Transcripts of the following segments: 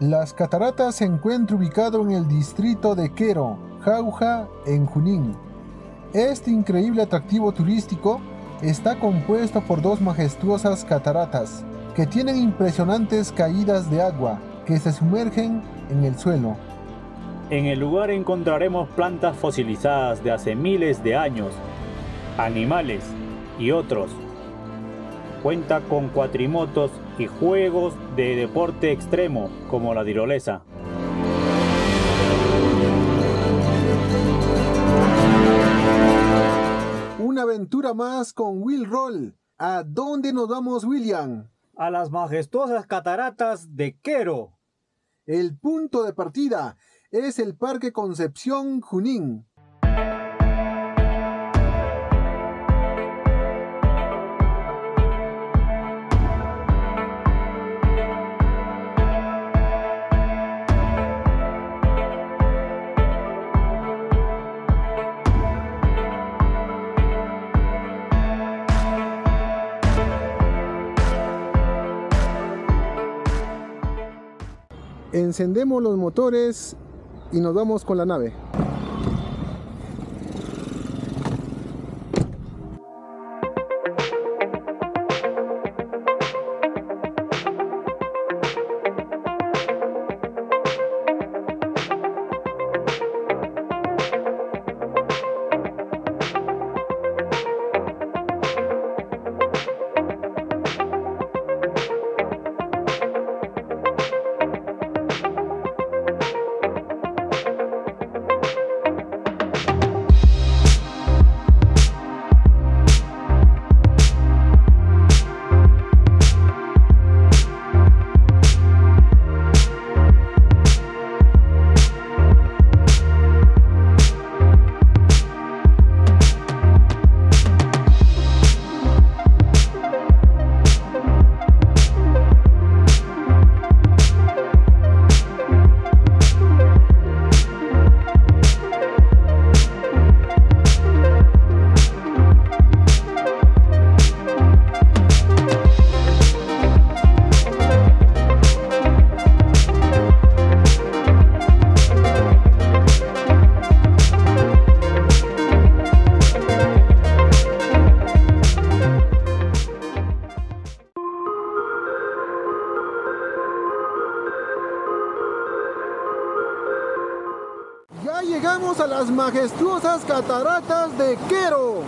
Las cataratas se encuentran ubicado en el distrito de Quero, Jauja, en Junín. Este increíble atractivo turístico está compuesto por dos majestuosas cataratas que tienen impresionantes caídas de agua que se sumergen en el suelo. En el lugar encontraremos plantas fosilizadas de hace miles de años, animales y otros. Cuenta con cuatrimotos y juegos de deporte extremo como la tirolesa. Una aventura más con Will Roll. ¿A dónde nos vamos, William? A las majestuosas cataratas de Quero. El punto de partida es el Parque Concepción Junín. Encendemos los motores y nos vamos con la nave. Ya llegamos a las majestuosas cataratas de Quero.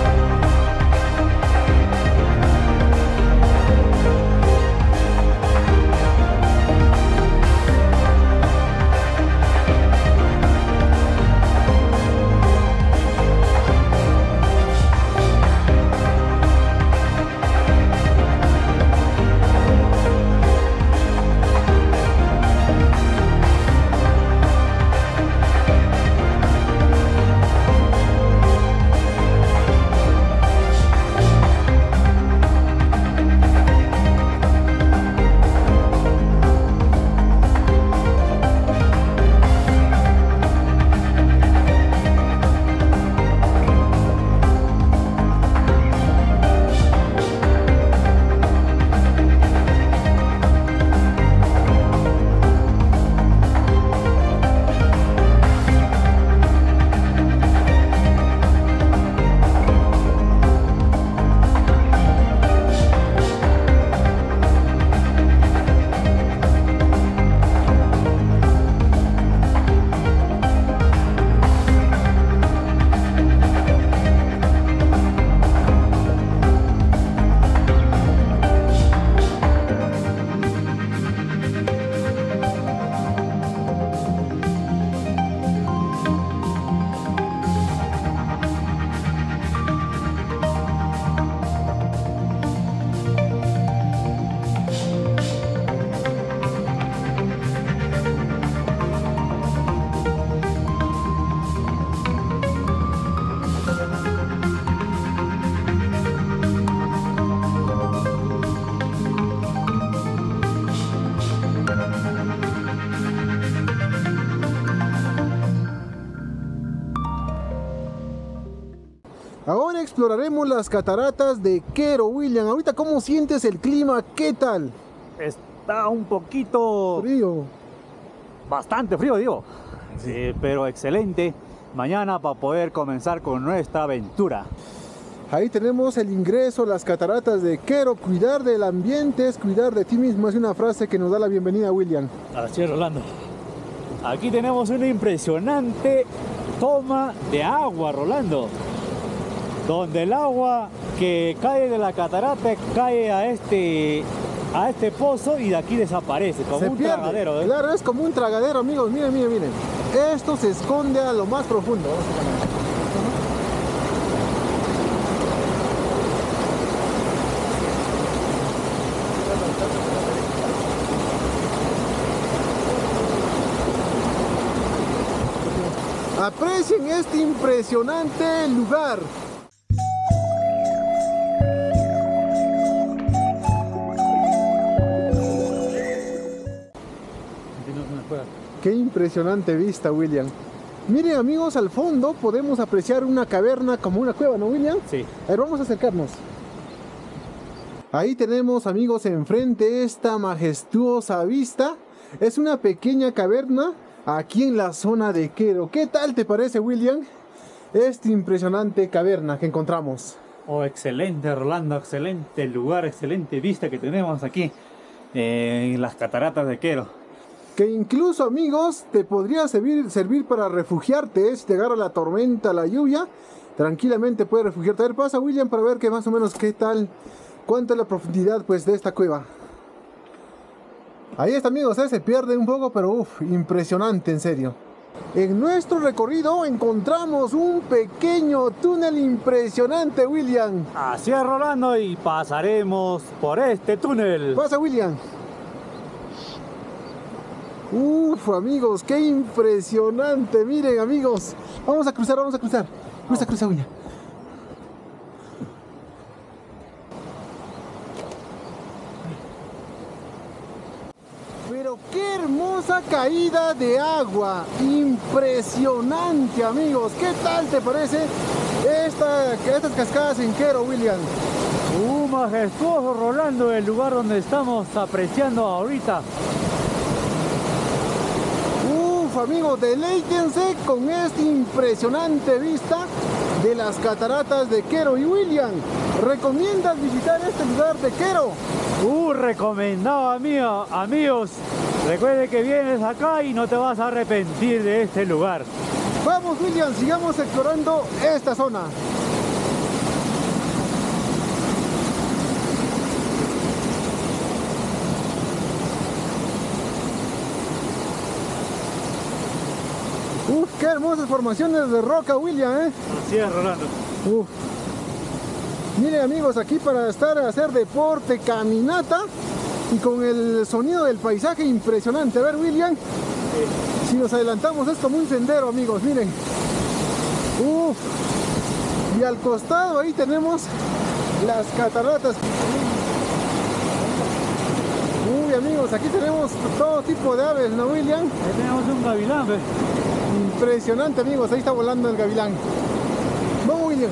Ahora exploraremos las cataratas de Quero, William. Ahorita, ¿cómo sientes el clima? ¿Qué tal? Está un poquito frío. Bastante frío, digo. Sí, pero excelente mañana para poder comenzar con nuestra aventura. Ahí tenemos el ingreso a las cataratas de Quero. Cuidar del ambiente es cuidar de ti mismo. Es una frase que nos da la bienvenida, William. Así es, Rolando. Aquí tenemos una impresionante toma de agua, Rolando. Donde el agua que cae de la catarata cae a este pozo y de aquí desaparece, como un tragadero. Claro, es como un tragadero, amigos. Miren, miren, miren. Esto se esconde a lo más profundo. Aprecien este impresionante lugar. Qué impresionante vista, William. Miren, amigos, al fondo podemos apreciar una caverna como una cueva, ¿no, William? Sí. A ver, vamos a acercarnos. Ahí tenemos, amigos, enfrente esta majestuosa vista. Es una pequeña caverna aquí en la zona de Quero. ¿Qué tal te parece, William, esta impresionante caverna que encontramos? Oh, excelente, Rolando, excelente lugar, excelente vista que tenemos aquí en las cataratas de Quero. Que incluso, amigos, te podría servir para refugiarte, si te agarra la tormenta, la lluvia, tranquilamente puedes refugiarte. A ver, pasa, William, para ver que más o menos qué tal, cuánto es la profundidad, pues, de esta cueva. Ahí está, amigos, se pierde un poco, pero uff, impresionante, en serio. En nuestro recorrido encontramos un pequeño túnel impresionante, William. Así es, Rolando, y pasaremos por este túnel. Pasa, William. Uf, amigos, qué impresionante. Miren, amigos, vamos a cruzar, vamos a cruzar. Cruza, William. Pero qué hermosa caída de agua. Impresionante, amigos. ¿Qué tal te parece estas cascadas en Quero, William? Majestuoso, Rolando, el lugar donde estamos apreciando ahorita. Amigos, deleítense con esta impresionante vista de las cataratas de Quero. Y William, ¿recomiendas visitar este lugar de Quero? Recomendado, amigos. Recuerde que vienes acá y no te vas a arrepentir de este lugar. Vamos, William, sigamos explorando esta zona. Qué hermosas formaciones de roca, William, ¿eh? Así es, Rolando. Miren, amigos, aquí para hacer deporte, caminata y con el sonido del paisaje impresionante. A ver, William, sí. Si nos adelantamos es como un sendero, amigos, miren. Y al costado ahí tenemos las cataratas. Amigos, aquí tenemos todo tipo de aves, ¿no, William? Ahí tenemos un gavilán, ¿ves? Impresionante, amigos, ahí está volando el gavilán. Vamos, William.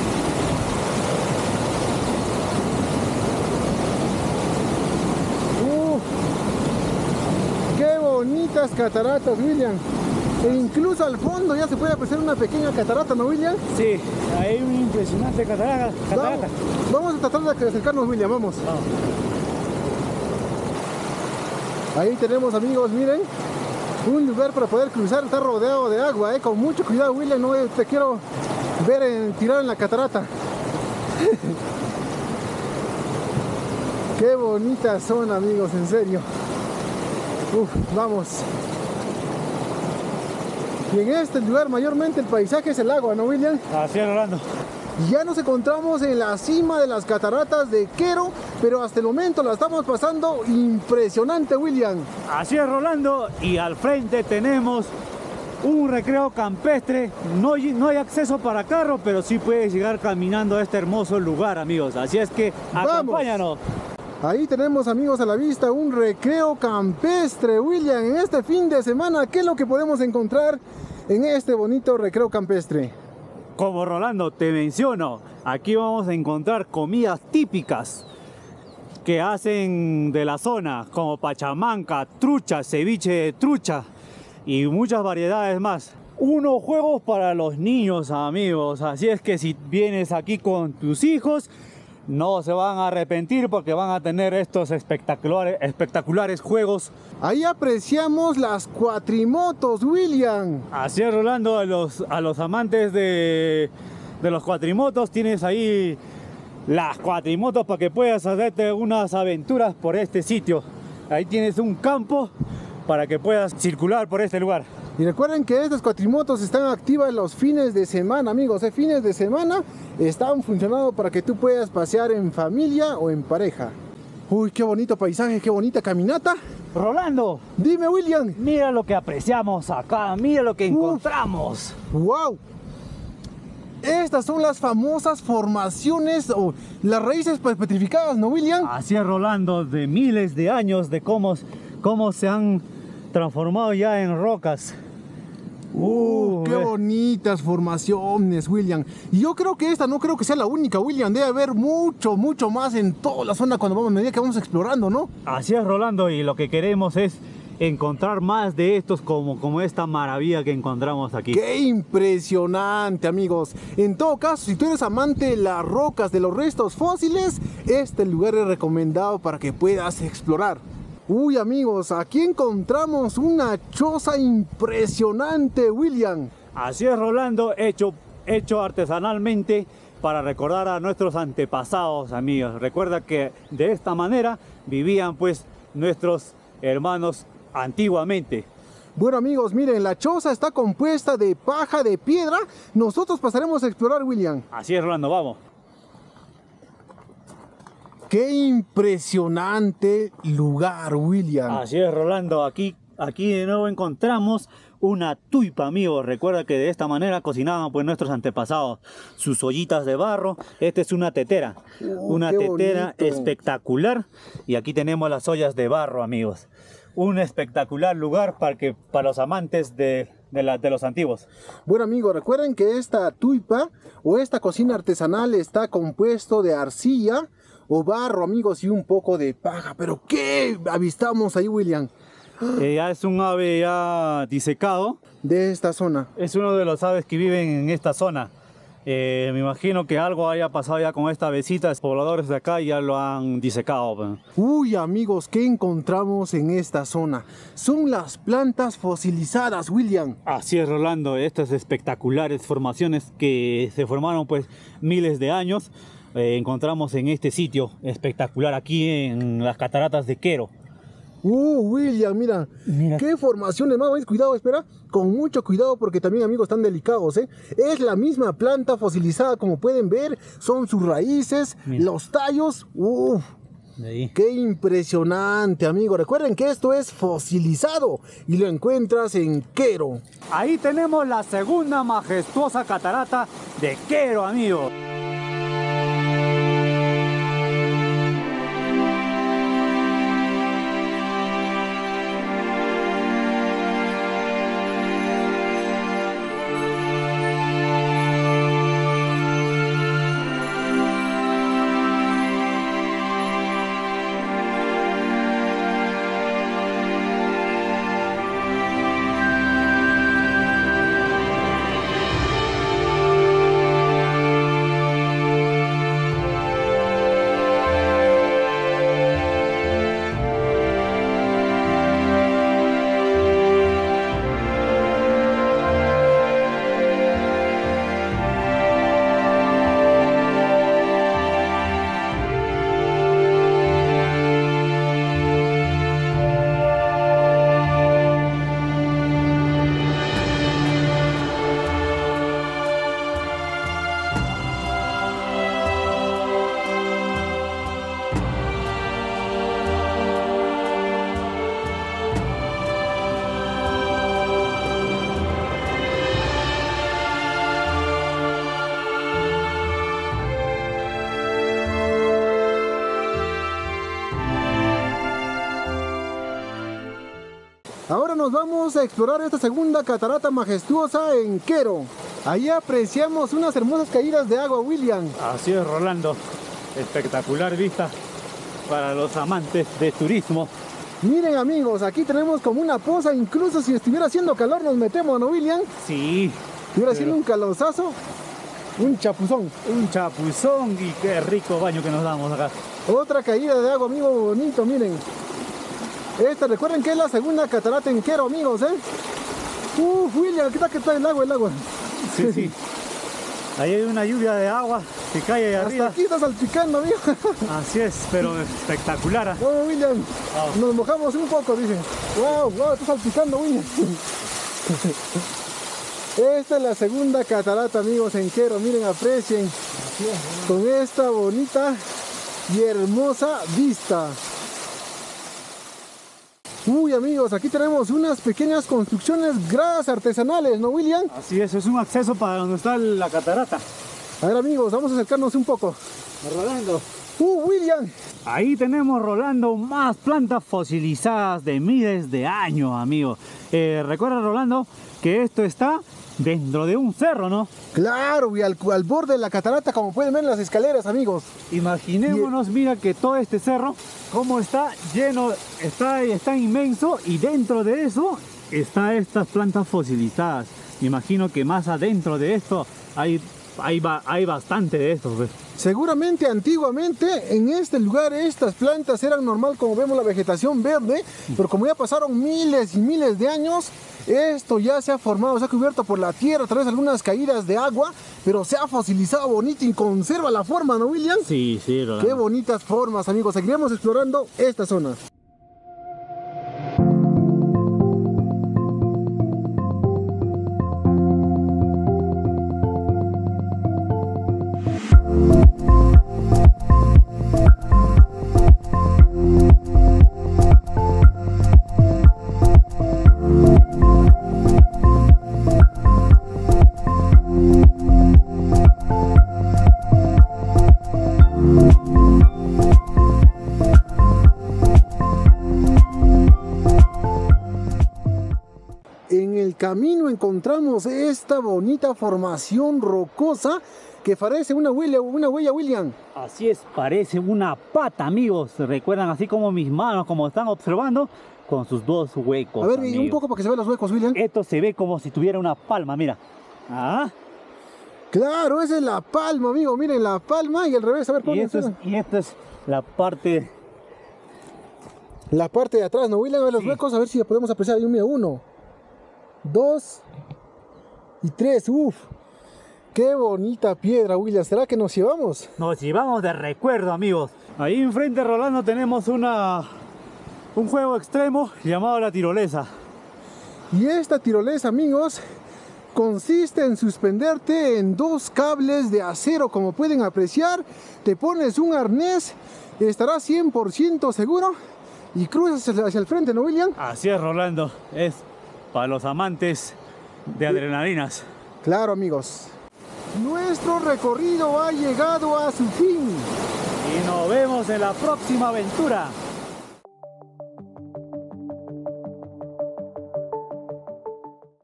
Qué bonitas cataratas, William. E incluso al fondo ya se puede apreciar una pequeña catarata, ¿no, William? Sí, hay una impresionante catarata. Vamos a tratar de acercarnos, William, vamos. Ahí tenemos, amigos, miren, un lugar para poder cruzar. Está rodeado de agua, con mucho cuidado, William, no te quiero ver tirar en la catarata. Qué bonita zona, amigos, en serio. Vamos. Y en este lugar mayormente el paisaje es el agua, ¿no, William? Así es, Rolando. Ya nos encontramos en la cima de las cataratas de Quero, pero hasta el momento la estamos pasando impresionante, William. Así es, Rolando, y al frente tenemos un recreo campestre. No hay acceso para carro, pero sí puedes llegar caminando a este hermoso lugar, amigos. Así es que acompáñanos. Ahí tenemos, amigos, a la vista un recreo campestre, William. En este fin de semana, ¿qué es lo que podemos encontrar en este bonito recreo campestre? Como Rolando te menciono, aquí vamos a encontrar comidas típicas que hacen de la zona, como pachamanca, trucha, ceviche de trucha, y muchas variedades más. Unos juegos para los niños, amigos, así es que si vienes aquí con tus hijos, no se van a arrepentir porque van a tener estos espectaculares juegos. Ahí apreciamos las cuatrimotos, William. Así es, Rolando, a los amantes de los cuatrimotos, tienes ahí las cuatrimotos para que puedas hacerte unas aventuras por este sitio. Ahí tienes un campo para que puedas circular por este lugar. Y recuerden que estas cuatrimotos están activas los fines de semana, amigos. Fines de semana están funcionando para que tú puedas pasear en familia o en pareja. Uy, qué bonito paisaje, qué bonita caminata. Rolando, dime, William. Mira lo que apreciamos acá, mira lo que encontramos. ¡Wow! Estas son las famosas formaciones o las raíces petrificadas, ¿no, William? Así es, Rolando, de miles de años de cómo se han transformado ya en rocas. ¡Qué bonitas formaciones, William! Y yo creo que esta no creo que sea la única, William. Debe haber mucho más en toda la zona cuando vamos, a medida que vamos explorando, ¿no? Así es, Rolando, y lo que queremos es encontrar más de estos como esta maravilla que encontramos aquí. ¡Qué impresionante, amigos! En todo caso, si tú eres amante de las rocas, de los restos fósiles, este lugar es recomendado para que puedas explorar. Uy, amigos, aquí encontramos una choza impresionante, William. Así es, Rolando, hecho artesanalmente para recordar a nuestros antepasados, amigos. Recuerda que de esta manera vivían pues nuestros hermanos antiguamente. Bueno, amigos, miren, la choza está compuesta de paja de piedra. Nosotros pasaremos a explorar, William. Así es, Rolando, vamos. ¡Qué impresionante lugar, William! Así es, Rolando. Aquí de nuevo encontramos una tuipa, amigos. Recuerda que de esta manera cocinaban pues nuestros antepasados. Sus ollitas de barro. Esta es una tetera. Una tetera espectacular. Y aquí tenemos las ollas de barro, amigos. Un espectacular lugar para los amantes de los antiguos. Bueno, amigos, recuerden que esta tuipa o esta cocina artesanal está compuesto de arcilla o barro, amigos, y un poco de paja. Pero ¿qué avistamos ahí, William? Ya es un ave ya disecado. De esta zona. Es uno de los aves que viven en esta zona. Me imagino que algo haya pasado ya con esta avecita. Los pobladores de acá ya lo han disecado. Uy, amigos, ¿qué encontramos en esta zona? Son las plantas fosilizadas, William. Así es, Rolando. Estas espectaculares formaciones que se formaron pues miles de años. Encontramos en este sitio espectacular aquí en las cataratas de Quero. William, mira, qué formaciones más. Cuidado, espera, con mucho cuidado porque también, amigos, están delicados, ¿eh? Es la misma planta fosilizada, como pueden ver, son sus raíces, los tallos. Qué impresionante, amigo. Recuerden que esto es fosilizado y lo encuentras en Quero. Ahí tenemos la segunda majestuosa catarata de Quero, amigo. Ahora nos vamos a explorar esta segunda catarata majestuosa en Quero. Ahí apreciamos unas hermosas caídas de agua, William. Así es, Rolando. Espectacular vista para los amantes de turismo. Miren amigos, aquí tenemos como una poza, incluso si estuviera haciendo calor nos metemos, ¿no, William? Sí. Estuviera haciendo un calorzazo, un chapuzón. Un chapuzón y qué rico baño que nos damos acá. Otra caída de agua, amigo, bonito, miren. Esta, recuerden que es la segunda catarata en Quero, amigos, William, aquí está el agua. Sí, sí. Ahí hay una lluvia de agua que cae ahí arriba. Hasta aquí está salpicando, amigo. Así es, pero espectacular. Oh, William, nos mojamos un poco, dice. Wow, está salpicando, William. Esta es la segunda catarata, amigos, en Quero. Miren, aprecien con esta bonita y hermosa vista. Uy, amigos, aquí tenemos unas pequeñas construcciones, gradas artesanales, ¿no, William? Así es un acceso para donde está la catarata. A ver, amigos, vamos a acercarnos un poco. Rolando. William. Ahí tenemos, Rolando, más plantas fosilizadas de miles de años, amigos. Recuerda, Rolando, que esto está dentro de un cerro, ¿no? Claro, y al borde de la catarata, como pueden ver en las escaleras, amigos. Imaginémonos, mira que todo este cerro, como está lleno, está inmenso, y dentro de eso está estas plantas fosilizadas. Me imagino que más adentro de esto hay bastante de esto, pues. Seguramente antiguamente en este lugar estas plantas eran normal, como vemos la vegetación verde, pero como ya pasaron miles y miles de años, esto ya se ha formado, se ha cubierto por la tierra, tal vez algunas caídas de agua, pero se ha fosilizado bonito y conserva la forma, ¿no, William? Sí, Rolando. Qué bonitas formas, amigos. Seguiremos explorando esta zona. En el camino encontramos esta bonita formación rocosa que parece una huella, William. Así es, parece una pata, amigos. Recuerdan, así como mis manos, como están observando, con sus dos huecos. A ver, amigos. un poco para que se vean los huecos, William. Esto se ve como si tuviera una palma, mira. Claro, esa es la palma, amigo. Miren, la palma y al revés. A ver, y esta es la parte... La parte de atrás, ¿no, William? A ver los huecos, a ver si podemos apreciar. Ahí, mira, 1, 2 y 3. Uf, qué bonita piedra, William. ¿Será que nos llevamos? Nos llevamos de recuerdo, amigos. Ahí enfrente, Rolando, tenemos un juego extremo llamado la tirolesa. Y esta tirolesa, amigos, consiste en suspenderte en 2 cables de acero. Como pueden apreciar, te pones un arnés, estarás 100% seguro y cruzas hacia el frente, ¿no, William? Así es, Rolando. Es para los amantes de adrenalinas. Claro, amigos. Nuestro recorrido ha llegado a su fin. Y nos vemos en la próxima aventura.